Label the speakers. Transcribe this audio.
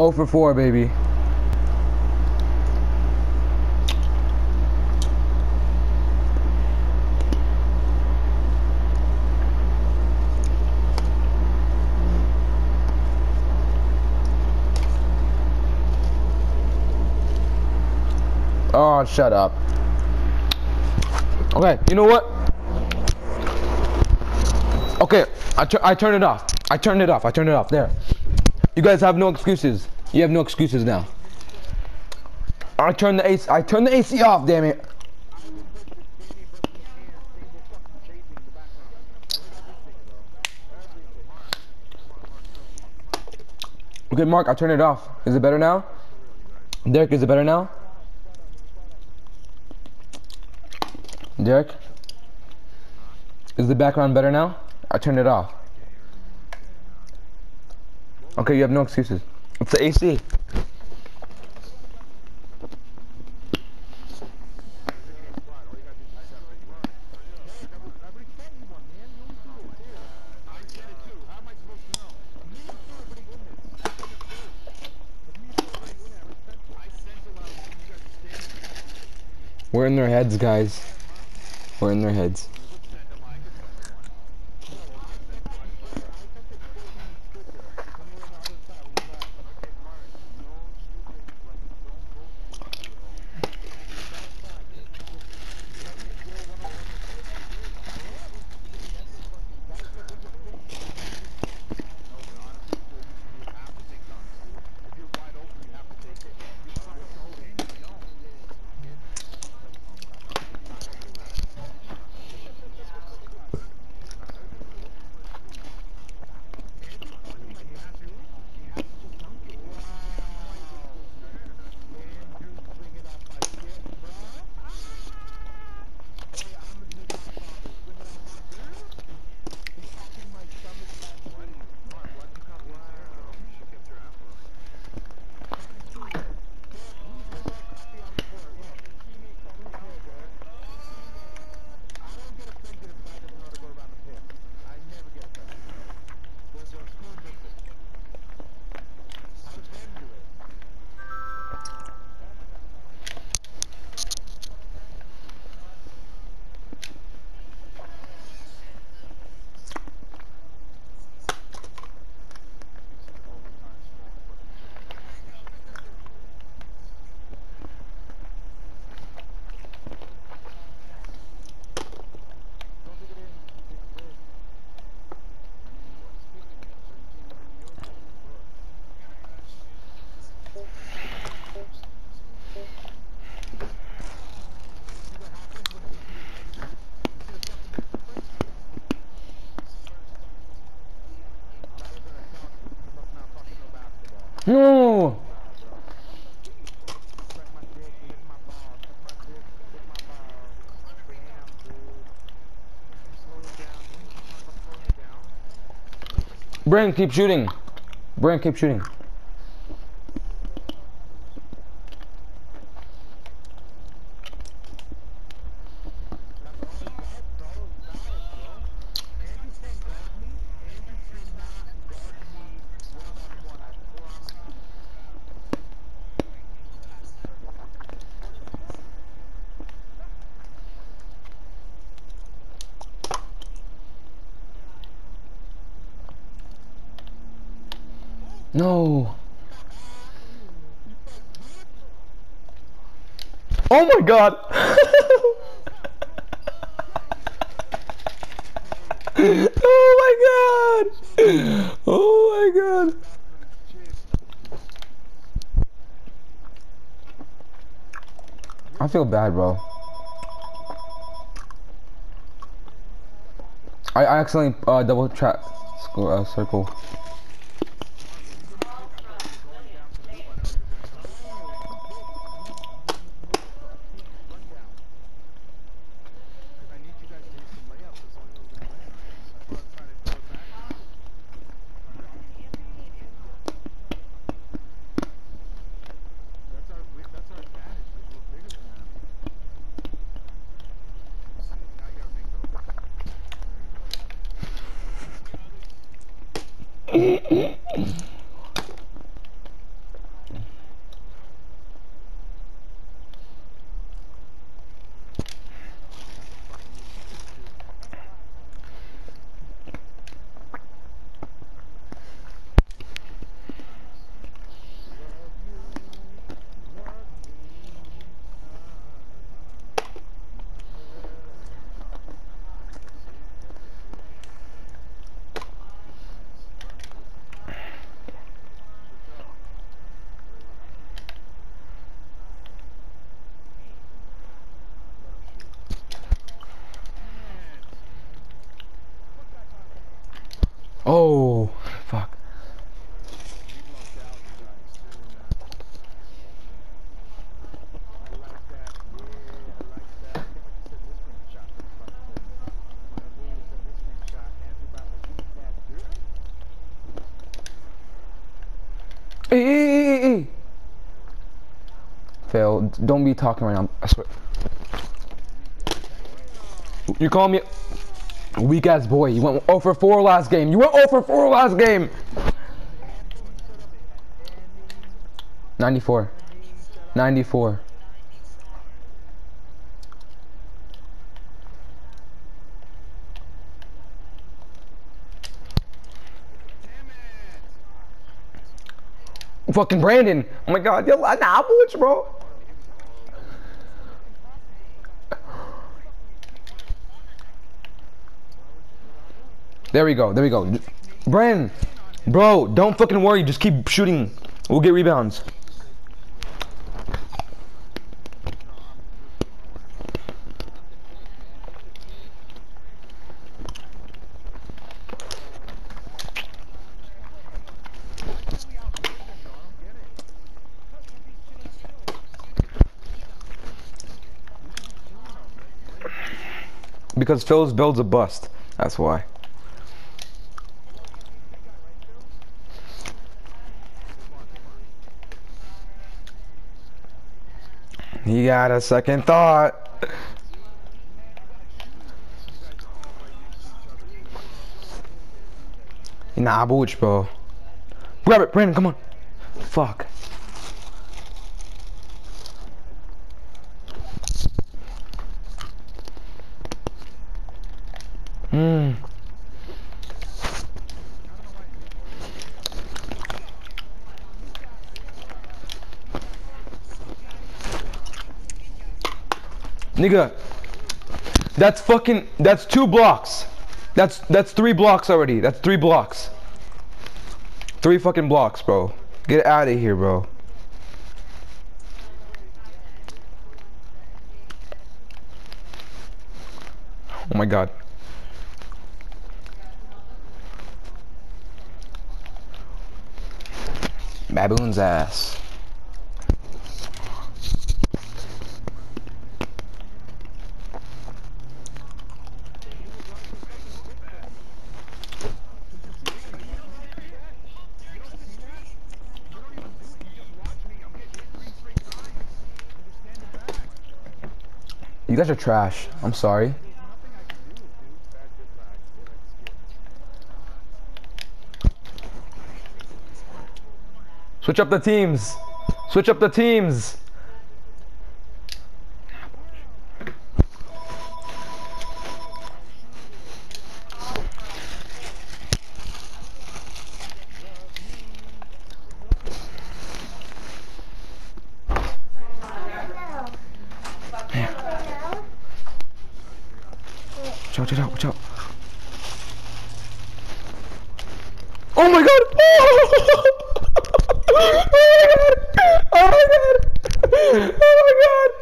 Speaker 1: 0 for 4, baby. Oh, shut up. Okay, you know what? Okay, I turned it off. I turned it off. I turned it off. There. You guys have no excuses. You have no excuses now. I turned the AC off, damn it. Okay, Mark, I turned it off. Is it better now? Derek, is it better now? Derek? Is the background better now? I turned it off. Okay, you have no excuses. It's the AC. We're in their heads, guys. We're in their heads. No! Brain, keep shooting. Brain, keep shooting. No. Oh my god. Oh my god. Oh my god. I feel bad, bro. I accidentally double trap circle. Oh, fuck. Hey. Fail. Don't be talking right now. I swear. You call me a weak ass boy. You went 0 for 4 last game. You went 0 for 4 last game. 94. 94. Fucking Brandon. Oh my god. Nah, Butch, bro. There we go. There we go. Brandon. Bro, don't fucking worry. Just keep shooting. We'll get rebounds. Because Phil's builds a bust. That's why. He got a second thought. Nah, Butch, bro. Grab it, Brandon, come on. Fuck. Nigga, that's 2 blocks. That's 3 blocks already. That's 3 blocks. 3 fucking blocks, bro. Get out of here, bro. Oh my god. Baboon's ass. You guys are trash. I'm sorry. Switch up the teams. Switch up the teams. Watch out, watch out. Oh my god! Oh my god! Oh my god! Oh my god! Oh my god!